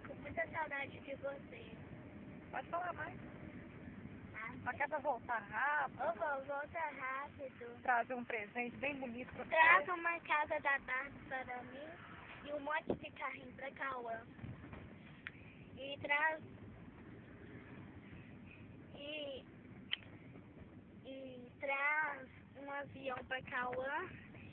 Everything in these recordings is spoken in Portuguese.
com muita saudade de você. Pode falar mais. Só quer pra voltar rápido. Ô, vó, volta rápido. Trazer um presente bem bonito pra Traz você. uma casa da tarde para mim e um monte de carrinho pra Cauã. E traz... E traz um avião pra Cauã.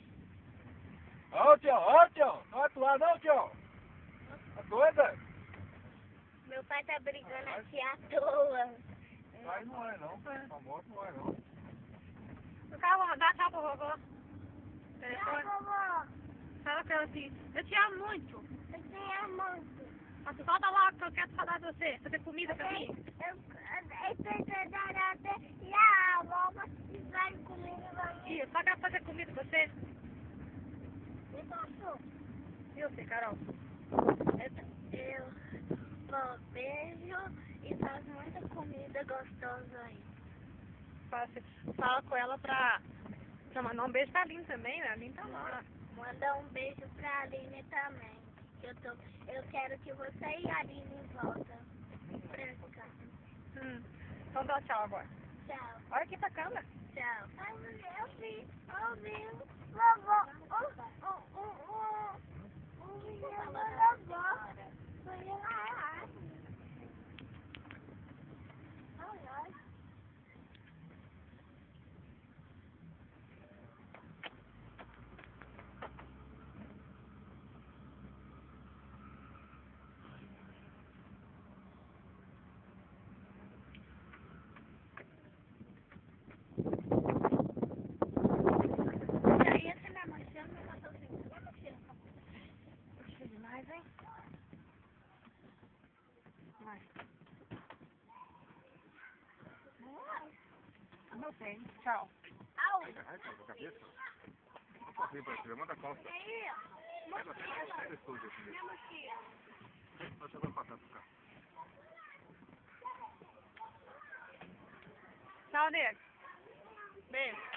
Ó, tio, não é atuar não, tio. Tá doida? Meu pai tá brigando aqui à toa. Aí não é não, a moto não é não. O carro, dá tchau pro vovô. Tchau, Telefone. vovó. Fala pra ela assim, eu te amo muito. Eu te amo muito. Mas volta logo que eu quero falar de você. Fazer comida pra mim. Eu pensei até e a avó vai comigo aqui. Tia, só quero fazer comida pra você. Me passou. E você, Carol? Eu beijo e faz muita comida gostosa aí. Fala com ela pra mandar um beijo pra Aline também, né? A Aline tá lá. Manda um beijo pra Aline também. Eu quero que você e a Aline voltem pra cá. Então dá tchau agora. Tchau. Olha aqui pra câmera. Tchau. Eu vi. Vovó. Demais, hein? Vai. Não tem. Tchau. Ai, com a cabeça. Não pode pra cima, manda a calça. Pega esse sujo aqui mesmo. Só jogando pra cá. Tchau, nego. Beijo.